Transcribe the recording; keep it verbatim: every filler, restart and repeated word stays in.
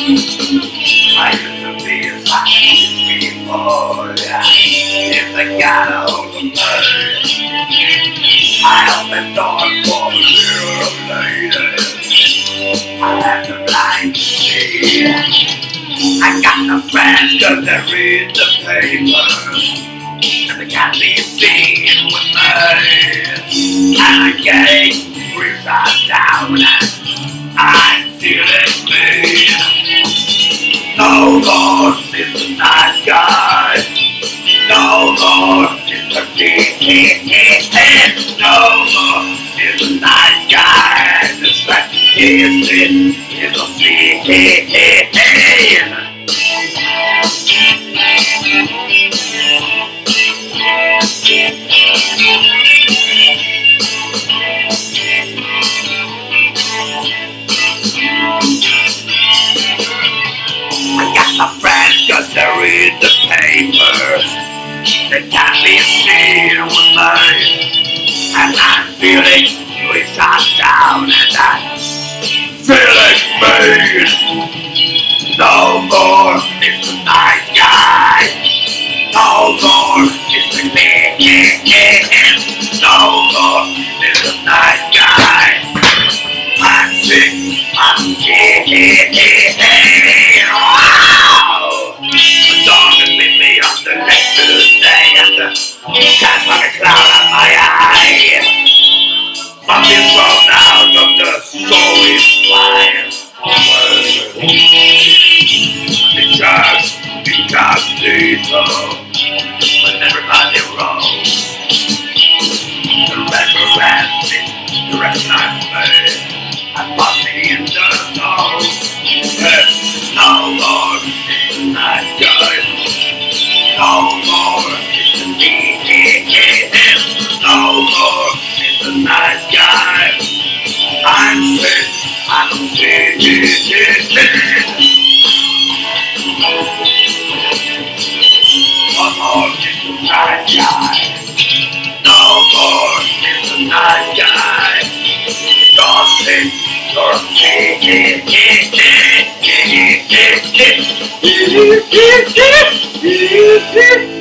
I used to be a silent before. If I got a hold of me, I opened doors for a little lady. I have the blind to see. I got no friends cause they read the paper. And they can't be seen with me. And I get breathe right down and I'm feeling me. No more is the night guy. No more is the king. No more is the night guy. The fact is it is a sea. I got my friends cause they read the papers. They can't be seen with me. And I'm feeling we shot down and I'm feeling mean. No more is the night guy. No more is the king. No more is the night guy. I'm sick, I'm sick. Wow! The dog has bit me on the leg today and the cat's like a cloud on my eye. I've been thrown out of the story fire. The church becomes lethal when everybody rolls. The resurrected, the resurrected. I bought me in the nose. No more is the night guy. No more is the king. No more is the night guy. I'm sick, I'm sick. No more is the night guy. No more is the night guy. You're sick, you're sick.